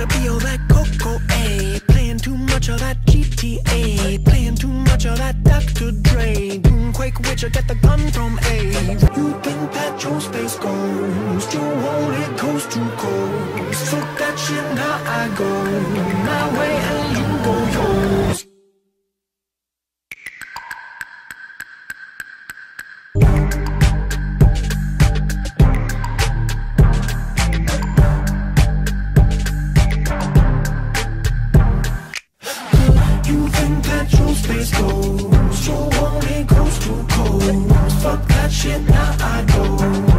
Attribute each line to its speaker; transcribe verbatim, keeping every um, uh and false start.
Speaker 1: wanna be all that Coco, A. Playing too much of that G T A. Playing too much of that Doctor Dre. Doing Quake Witcher, get the gun from A. You think that your space goes, you hold it coast to coast. Fuck that shit, now I go my way and you go yours. You think that your space goes, you hold it coast to coast. Fuck that shit, now I go